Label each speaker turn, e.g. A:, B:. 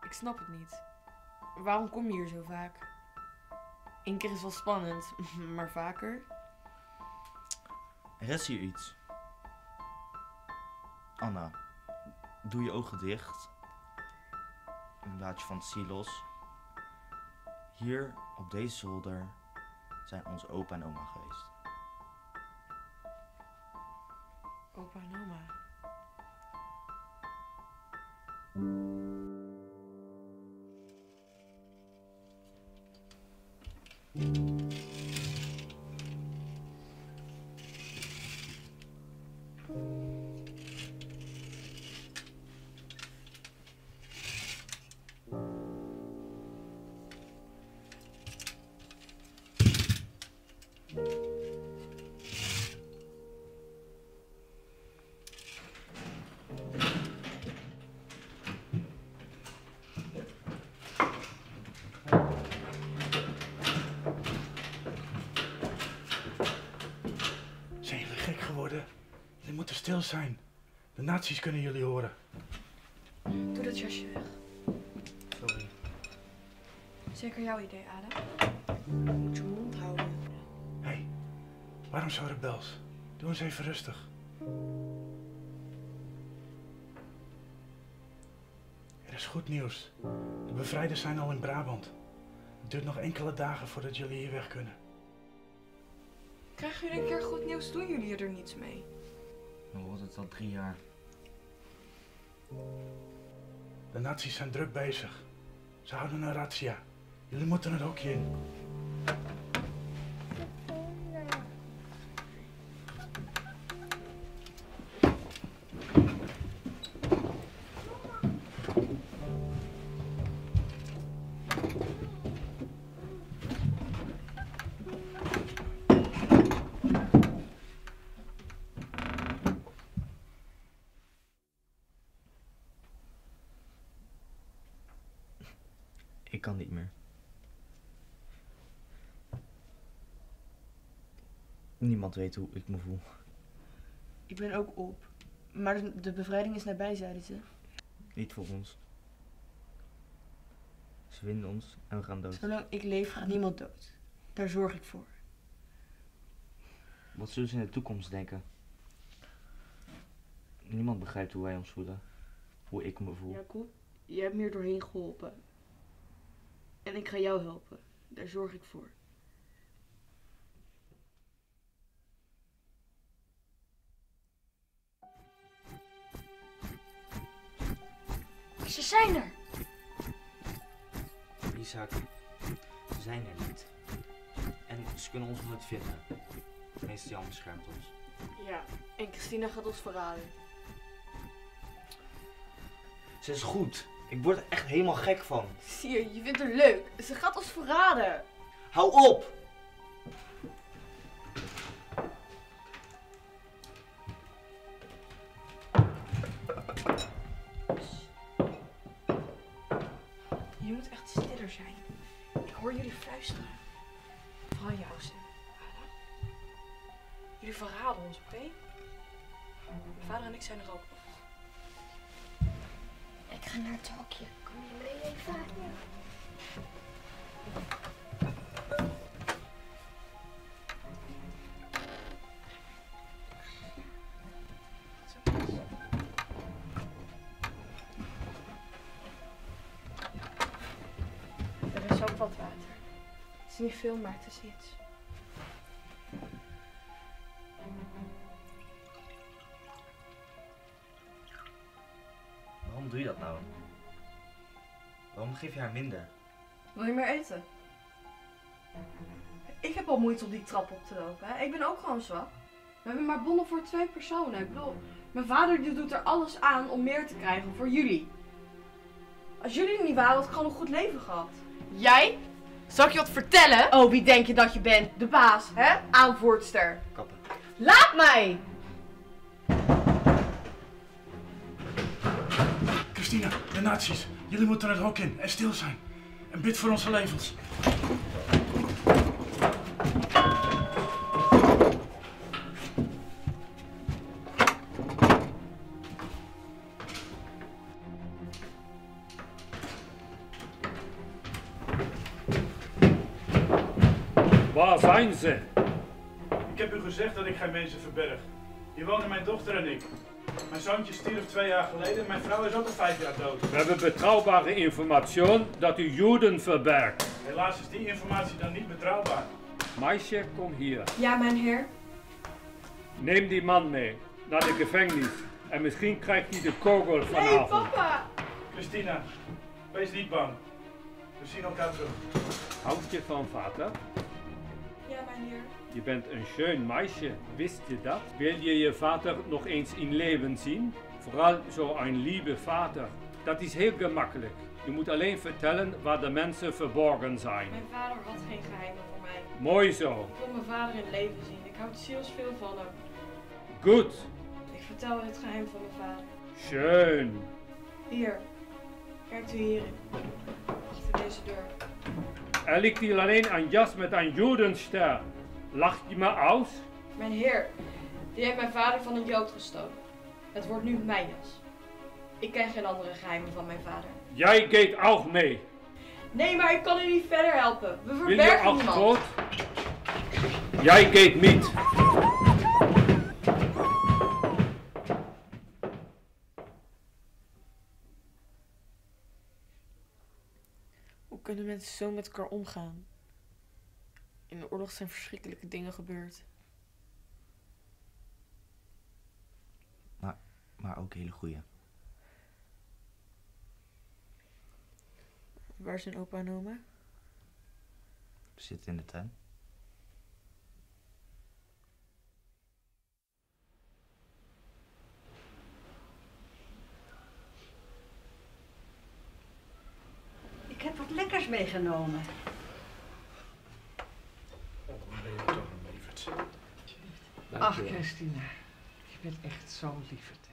A: Ik snap het niet. Waarom kom je hier zo vaak? Eén keer is wel spannend, maar vaker?
B: Er is hier iets. Anna, doe je ogen dicht. Laat je fantasie los. Hier op deze zolder zijn onze opa en oma geweest.
A: Opa en oma.
C: Zijn jullie gek geworden? Jullie moeten stil zijn. De nazi's kunnen jullie horen.
D: Doe dat jasje weg.
B: Sorry.
D: Zeker jouw idee, Ada.
A: Moet je mond houden.
C: Hé, waarom zo rebels? Doe eens even rustig. Er is goed nieuws. De bevrijders zijn al in Brabant. Het duurt nog enkele dagen voordat jullie hier weg kunnen.
D: Krijgen jullie een keer goed nieuws, doen jullie er niets mee.
B: We horen het al 3 jaar.
C: De nazi's zijn druk bezig. Ze houden een razzia. Jullie moeten het hokje in.
B: Ik kan niet meer. Niemand weet hoe ik me voel.
A: Ik ben ook op. Maar de bevrijding is nabij, zeiden ze.
B: Niet voor ons. Ze vinden ons en we gaan dood.
A: Zolang ik leef gaat niemand dood. Daar zorg ik voor.
B: Wat zullen ze in de toekomst denken? Niemand begrijpt hoe wij ons voelen. Hoe ik me voel.
A: Jacob, je hebt me hier doorheen geholpen. En ik ga jou helpen. Daar zorg ik voor.
D: Ze zijn er!
B: Isaac, ze zijn er niet. En ze kunnen ons nooit vinden. Meester Jan beschermt ons.
A: Ja, en Christina gaat ons verraden.
B: Ze is goed. Ik word er echt helemaal gek van.
A: Zie je, je vindt haar leuk. Ze gaat ons verraden.
B: Hou op!
D: Je moet echt stiller zijn. Ik hoor jullie fluisteren. Vooral jou, Sam. Ada. Jullie verraden ons, oké? Mijn vader en ik zijn er ook nog.
E: Ik ga naar het hokje. Kom je mee, vader?
D: Er is ook wat water. Het is niet veel, maar het is iets.
B: Waarom doe je dat nou? Waarom geef je haar minder?
D: Wil je meer eten? Ik heb al moeite om die trap op te lopen. Hè? Ik ben ook gewoon zwak. We hebben maar bonnen voor 2 personen. Ik bedoel, mijn vader die doet er alles aan om meer te krijgen voor jullie. Als jullie er niet waren, had ik gewoon een goed leven gehad.
A: Jij? Zal ik je wat vertellen?
D: Oh, wie denk je dat je bent? De baas, hè? Aanvoerster.
B: Kappen.
D: Laat mij!
C: Christina, de nazi's. Jullie moeten het hok in en stil zijn. En bid voor onze levens.
F: Waar zijn ze?
C: Ik heb u gezegd dat ik geen mensen verberg. Hier wonen mijn dochter en ik. Mijn zoontje stierf 2 jaar geleden en mijn vrouw is ook al 5 jaar dood.
F: We hebben betrouwbare informatie dat u Joden verbergt.
C: Helaas is die informatie dan niet betrouwbaar.
F: Meisje, kom hier.
D: Ja, mijn heer.
F: Neem die man mee naar de gevangenis. En misschien krijgt hij de kogel
D: Nee,
F: vanavond.
D: papa!
C: Christina, wees niet bang. We zien elkaar terug.
F: Houd je van vader?
D: Ja, mijn heer.
F: Je bent een schön meisje, wist je dat? Wil je je vader nog eens in leven zien? Vooral zo'n lieve vader. Dat is heel gemakkelijk. Je moet alleen vertellen waar de mensen verborgen zijn.
D: Mijn vader had geen geheimen voor mij.
F: Mooi zo.
D: Ik wil mijn vader in leven zien. Ik houd zielsveel van hem.
F: Goed.
D: Ik vertel het geheim van mijn vader.
F: Schön.
D: Hier. Kijkt u hierin. Achter deze deur.
F: Er ligt hier alleen een jas met een Jodenster. Lacht je me aus?
D: Mijn heer, die heeft mijn vader van een Jood gestolen. Het wordt nu mijn jas. Ik ken geen andere geheimen van mijn vader.
F: Jij gaat ook mee.
D: Nee, maar ik kan u niet verder helpen. We
F: Wil je
D: verbergen
F: ook
D: niemand.
F: dood? Jij gaat niet.
A: Hoe kunnen mensen zo met elkaar omgaan? In de oorlog zijn verschrikkelijke dingen gebeurd.
B: Maar ook hele goeie.
A: Waar zijn opa en oma?
B: We zitten in de tuin.
G: Ik heb wat lekkers meegenomen.
C: Oh, dan ben je toch een lieverd.
G: Ach, Christina, je bent echt zo'n lieverd.